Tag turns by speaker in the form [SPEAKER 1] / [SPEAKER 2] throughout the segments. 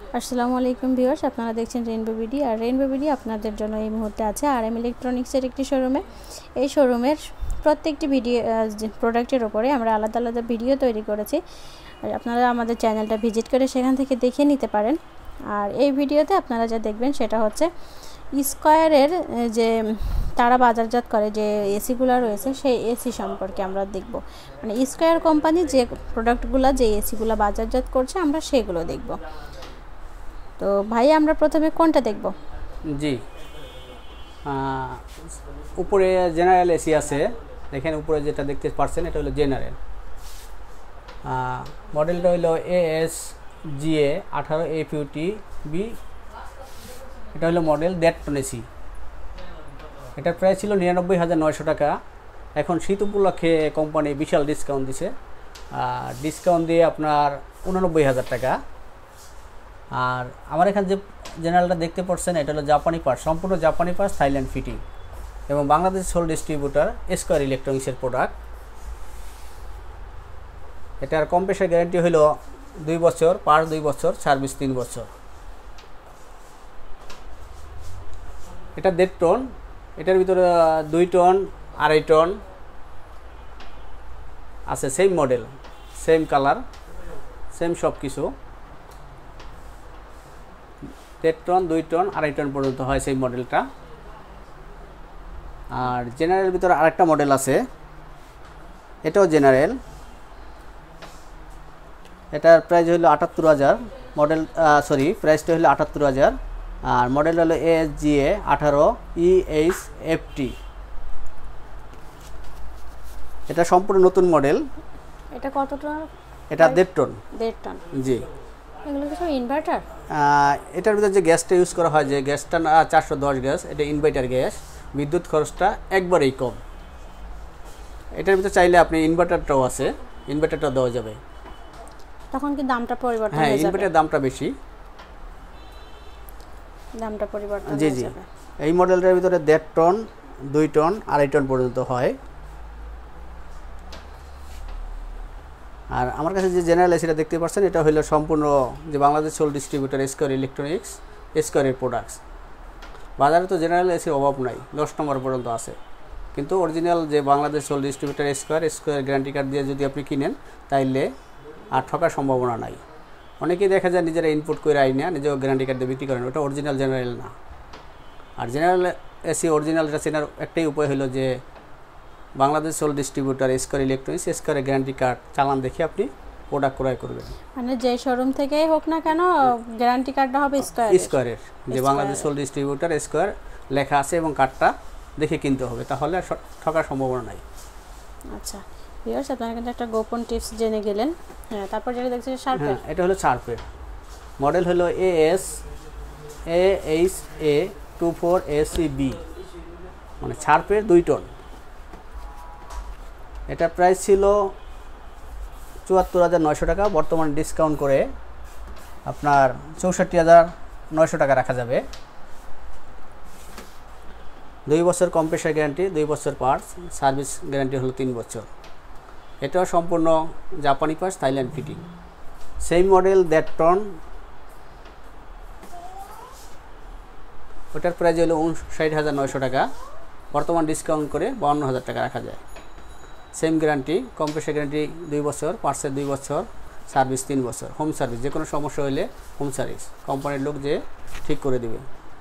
[SPEAKER 1] আসসালামু আলাইকুম ভিউয়ার্স, আপনারা দেখছেন রেইনবো বিডি। আর রেইনবো বিডি আপনাদের জন্য এই মুহূর্তে আছে RM ইলেকট্রনিক্সের একটি শোরুমে। এই শোরুমের প্রত্যেকটি ভিডিও প্রোডাক্টের ওপরে আমরা আলাদা আলাদা ভিডিও তৈরি করেছি। আর আপনারা আমাদের চ্যানেলটা ভিজিট করে সেখান থেকে দেখে নিতে পারেন। আর এই ভিডিওতে আপনারা যা দেখবেন সেটা হচ্ছে স্কয়ারের যে তারা বাজারজাত করে যে এসিগুলো রয়েছে সেই এসি সম্পর্কে আমরা দেখব। মানে স্কয়ার কোম্পানি যে প্রোডাক্টগুলো যে এসিগুলো বাজারজাত করছে আমরা সেগুলো দেখব। তো ভাই আমরা প্রথমে কোনটা দেখব?
[SPEAKER 2] জি, উপরে জেনারেল এসি আছে। দেখেন উপরে যেটা দেখতে পাচ্ছেন এটা হলো জেনারেল। মডেলটা হলো ASGA 18APUTB। এটা হলো মডেল 1.5 টন এসি। এটার প্রাইস ছিল 99,900 টাকা। এখন শীত উপলক্ষে কোম্পানি বিশাল ডিসকাউন্ট দিছে। ডিসকাউন্ট দিয়ে আপনার 89,000 টাকা। আর আমার এখানে যে জেনারেলটা দেখতে পাচ্ছেন এটা হলো জাপানি পার্টস, সম্পূর্ণ জাপানি পার্টস, থাইল্যান্ড ফিটিং এবং বাংলাদেশ সোল ডিস্ট্রিবিউটার স্কয়ার ইলেকট্রনিক্সের প্রোডাক্ট। এটার কম্প্রেসার গ্যারান্টি হলো 2 বছর, পার্টস 2 বছর, সার্ভিস 3 বছর। এটা 1.5 টন, এটার ভিতরে 2 টন, 2.5 টন আছে। Same model, same colour, same সব কিছু। 1.5 টন, 2 টন, 2.5 টন পর্যন্ত হয় সেই মডেলটা। আর জেনারেল ভিতরে আরেকটা মডেল আছে, এটাও জেনারেল। এটার প্রাইস হলো 78,000। মডেল প্রাইসটা হলো 78,000। আর মডেল হলো ASGA 18EHFT। এটা সম্পূর্ণ নতুন মডেল।
[SPEAKER 1] এটা কত টন?
[SPEAKER 2] এটা 1.5 টন।
[SPEAKER 1] 1.5 টন,
[SPEAKER 2] জি।
[SPEAKER 1] এগুলো কি সব ইনভার্টার?
[SPEAKER 2] এটার ভিতরে যে গ্যাসটা ইউজ করা হয়, যে গ্যাসটা 410 গ্যাস, এটা ইনভার্টার গ্যাস। বিদ্যুৎ খরচটা একবারেই কম। এটার ভিতরে চাইলে আপনি ইনভার্টারটাও আছে, ইনভার্টারটাও দেওয়া যাবে।
[SPEAKER 1] তখন কি দামটা পরিবর্তন
[SPEAKER 2] হ্যাঁ,
[SPEAKER 1] হয়ে যাবে?
[SPEAKER 2] ইনভার্টারের দামটা বেশি।
[SPEAKER 1] দামটা পরিবর্তন
[SPEAKER 2] জি
[SPEAKER 1] হয়ে
[SPEAKER 2] জি।
[SPEAKER 1] যাবে।
[SPEAKER 2] এই মডেলটার ভিতরে 1.5 টন, 2 টন, 2.5 টন পর্যন্ত হয়। আর আমার কাছে যে জেনারেল এসিটা দেখতে পাচ্ছেন এটা হলো সম্পূর্ণ যে Bangladesh sole distributor Square electronics, স্কয়ারের প্রোডাক্টস। বাজারে তো জেনারেল এসির অভাব নাই, 10 নম্বর পর্যন্ত আছে। কিন্তু অরিজিনাল যে Bangladesh sole distributor Square guarantee card দিয়ে যদি আপনি কিনেন তাইলে আর ঠকার সম্ভাবনা নাই। অনেকেই দেখা যায় নিজেরা ইনপুট করে আইনা নিজেও গ্যারান্টি কার্ড দিয়ে বিক্রি করেন, ওটা অরিজিনাল জেনারেল না। আর জেনারেল এসি অরিজিনালটা চেনার একটাই উপায় হলো যে Bangladesh sole distributor Square electronics স্কয়ারের গ্যারান্টি কার্ড চালান দেখে আপনি প্রোডাক্ট ক্রয় করবেন।
[SPEAKER 1] মানে যে শোরুম থেকেই হোক না কেন গ্যারান্টি কার্ডটা হবে
[SPEAKER 2] স্কয়ারের, যে বাংলাদেশ সোল ডিস্ট্রিবিউটার স্কয়ার লেখা আছে এবং কার্ডটা দেখে কিনতে হবে, তাহলে আর ঠকার সম্ভাবনা নাই।
[SPEAKER 1] আচ্ছা ভিউয়ার্স, আপনারা কিন্তু একটা গোপন টিপস জেনে গেলেন। হ্যাঁ, তারপর যেটা দেখছেন শার্পের।
[SPEAKER 2] এটা হলো শার্পের মডেল হলো ASAHA 24ACB, মানে শার্পের 2 টন। এটার প্রাইস ছিল 74,900 টাকা। বর্তমানে ডিসকাউন্ট করে আপনার 64,900 টাকা রাখা যাবে। 2 বছর কম্প্রেসার গ্যারান্টি, 2 বছর পার্টস, সার্ভিস গ্যারান্টি হলো 3 বছর। এটাও সম্পূর্ণ জাপানি পার্টস, থাইল্যান্ড ফিটিং। সেই মডেল 1.5 টন। ওটার প্রাইস হলো 59,900 টাকা। বর্তমান ডিসকাউন্ট করে 52,000 টাকা রাখা যায়। সেম গ্যারান্টি, কম্প্রেসার গ্যারান্টি 2 বছর, পার্টসের 2 বছর, সার্ভিস 3 বছর। হোম সার্ভিস, যে কোনো সমস্যা হলে হোম সার্ভিস কোম্পানির লোক যে ঠিক করে দেবে।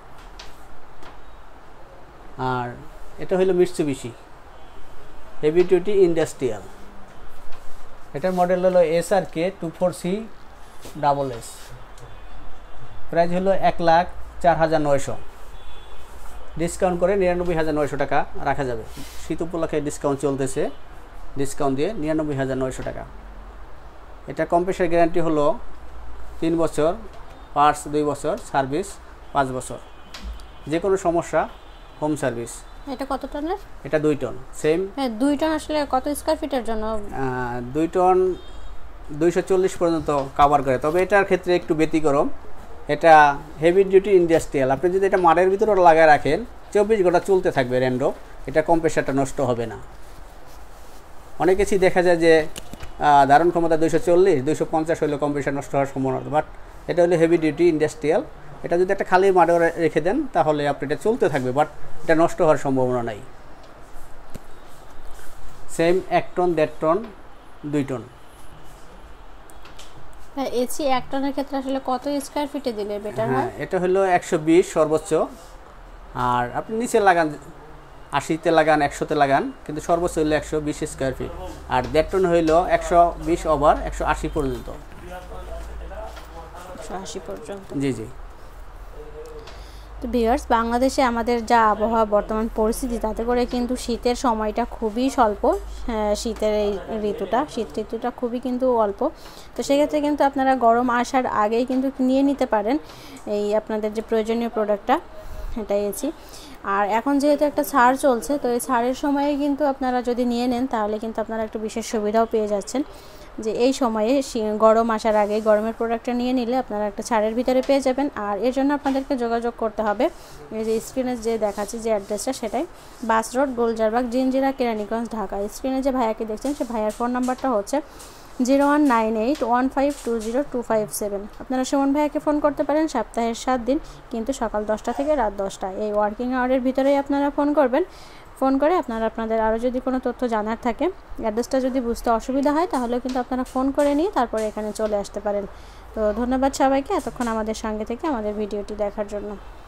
[SPEAKER 2] আর এটা হলো মিৎসুবিশি হেভি ডিউটি ইন্ডাস্ট্রিয়াল। এটার মডেল হলো SRK 24CSS। প্রাইস হলো 1,04,900। ডিসকাউন্ট করে 99,900 টাকা রাখা যাবে। শীত উপলক্ষে ডিসকাউন্ট চলতেছে, ডিসকাউন্ট দিয়ে 99,900 টাকা। এটা কম্প্রেসার গ্যারান্টি হলো 3 বছর, পার্টস 2 বছর, সার্ভিস 5 বছর। যে কোনো সমস্যা হোম সার্ভিস।
[SPEAKER 1] এটা কত টনের?
[SPEAKER 2] এটা 2 টন। সেম।
[SPEAKER 1] হ্যাঁ, 2 টন আসলে কত স্কয়ার ফিটের জন্য?
[SPEAKER 2] 2 টন 240 পর্যন্ত কভার করে, তবে এটার ক্ষেত্রে একটু ব্যতিক্রম। এটা হেভি ডিউটি ইন্ডাস্ট্রিয়াল। আপনি যদি এটা মাঠের ভিতরে লাগায় রাখেন 24 ঘন্টা চলতে থাকবে র্যান্ডম, এটা কম্প্রেসারটা নষ্ট হবে না। অনেক কিছুই দেখা যায় যে ধারণ ক্ষমতা 240, 250 হলে কম্প্রেসার নষ্ট হওয়ার সম্ভাবনা, বাট এটা হলো হেভি ডিউটি ইন্ডাস্ট্রিয়াল। এটা যদি একটা খালি মাঠে রেখে দেন তাহলে আপনি এটা চলতে থাকবে, বাট এটা নষ্ট হওয়ার সম্ভাবনা নাই। Same 1 ton 1.5 ton 2 ton.
[SPEAKER 1] AC 1 টনের ক্ষেত্রে আসলে কত স্কয়ার ফিটে দিলে বেটার হয়?
[SPEAKER 2] এটা হলো 120 সর্বোচ্চ, আর আপনি নিচে লাগান 80-তে লাগান 100-তে লাগান, কিন্তু সর্বোচ্চ হলো 120 স্কয়ার ফিট। আর 1.5 টন হইলো 120 ওভার 180 পর্যন্ত।
[SPEAKER 1] 180 পর্যন্ত।
[SPEAKER 2] জি জি।
[SPEAKER 1] তো ভিউয়ার্স, বাংলাদেশে আমাদের যা আবহাওয়া বর্তমান পরিস্থিতি, তাতে করে কিন্তু শীতের সময়টা খুবই স্বল্প। শীতের এই শীত ঋতুটা খুবই কিন্তু অল্প। তো সেক্ষেত্রে কিন্তু আপনারা গরম আসার আগেই কিন্তু নিয়ে নিতে পারেন এই আপনাদের যে প্রয়োজনীয় প্রোডাক্টটা, এটাই এসি। আর এখন যেহেতু একটা ছাড় চলছে, তো এই ছাড়ের সময়ে কিন্তু আপনারা যদি নিয়ে নেন তাহলে কিন্তু আপনারা একটু বিশেষ সুবিধাও পেয়ে যাচ্ছেন, যে এই সময়ে গরম আসার আগে গরমের প্রোডাক্টটা নিয়ে নিলে আপনারা একটা ছাড়ের ভিতরে পেয়ে যাবেন। আর এর জন্য আপনাদেরকে যোগাযোগ করতে হবে এই যে স্ক্রিনে যে দেখাচ্ছে যে অ্যাড্রেসটা, সেটাই বাস রোড, গোলজারবাগ, জিঞ্জিরা, কেরানীগঞ্জ, ঢাকা। স্ক্রিনে যে ভাইয়াকে দেখছেন সে ভাইয়ার ফোন নাম্বারটা হচ্ছে 019815202557। আপনারা সুমন ভাইয়াকে ফোন করতে পারেন সপ্তাহের 7 দিন, কিন্তু সকাল 10টা থেকে রাত 10টা এই ওয়ার্কিং আওয়ারের ভিতরেই আপনারা ফোন করবেন। ফোন করে আপনারা আপনাদের আরও যদি কোনো তথ্য জানার থাকে, অ্যাড্রেসটা যদি বুঝতে অসুবিধা হয়, তাহলেও কিন্তু আপনারা ফোন করে নিয়ে তারপরে এখানে চলে আসতে পারেন। তো ধন্যবাদ সবাইকে এতক্ষণ আমাদের সঙ্গে থেকে আমাদের ভিডিওটি দেখার জন্য।